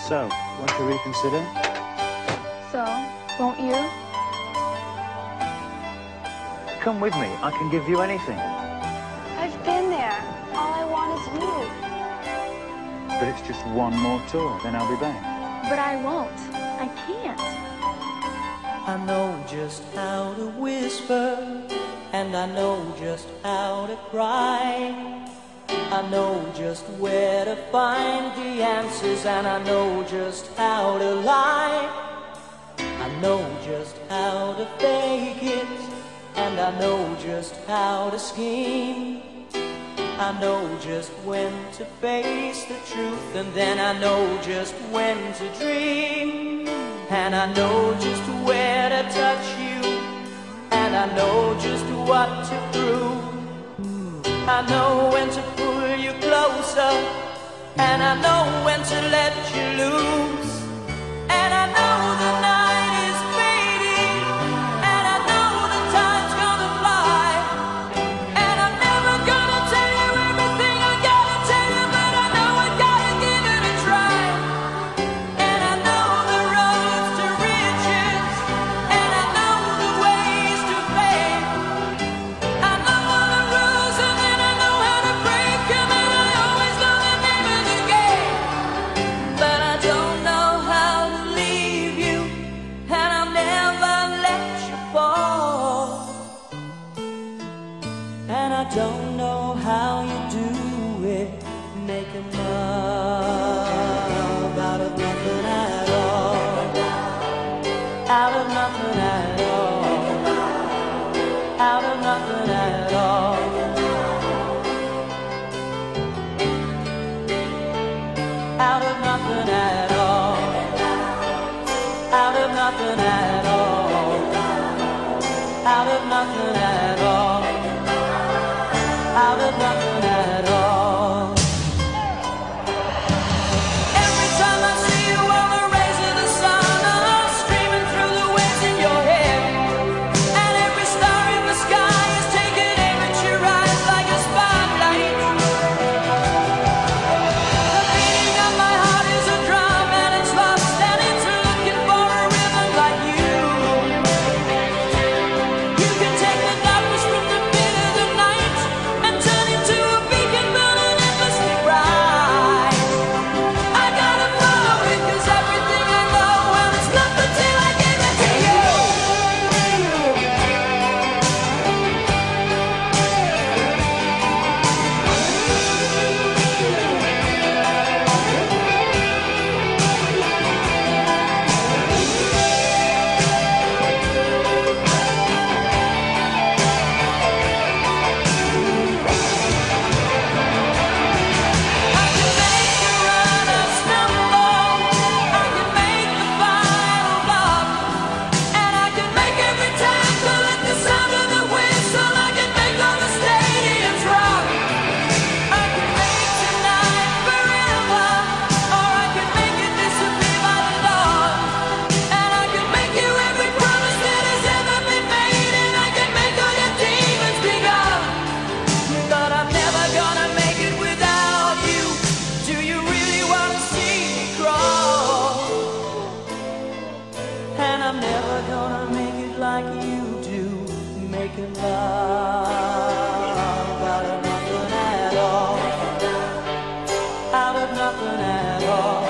So, won't you reconsider? So, won't you? Come with me. I can give you anything. I've been there. All I want is you. But it's just one more tour, then I'll be back. But I won't. I can't. I know just how to whisper, and I know just how to cry. I know just where to find the answers, and I know just how to lie. I know just how to fake it, and I know just how to scheme. I know just when to face the truth, and then I know just when to dream. And I know just where to touch you, and I know just what to prove. I know when to pull you closer, and I know when to let you loose. And I know the night is fading, and I know the time's gonna fly. And I'm never gonna tell you everything I gotta tell you, but I know I gotta give it a try. And I know the roads to riches, and I know the ways to fame. I know all the rules, and then I know how to break them, and I always know the name of the game. But I don't know how to leave you, and I'll never let you fall. And I don't know how you do it, making love out of nothing at all. Out of nothing at all. Out of nothing at all. Out of nothing at all. Out of nothing at all. Out of nothing at all. Out of nothing at all. Every time I see you on the rays of the sun, I'm streaming through the waves in your head. And every star in the sky is taking aim at your eyes like a spotlight. The beating of my heart is a drum, and it's lost, and it's looking for a rhythm like you. You can take the darkness from the pit of the night and turn it to a beacon burning endlessly bright. I gotta follow it, 'cause everything I know, well, it's nothing till I give it to you. I can make you run or stumble, I can make the final block, and I can make every tackle at the sound of the whistle. I can make all the stadiums rock. I can make tonight forever, or I can make it disappear by the dawn. And I can make you every promise that has ever been made, and I can make all your demons be gone. But I'm never gonna make it without you. Do you really wanna see me crawl? And I'm never gonna make it like you do, making love out of nothing at all. Out of nothing at all.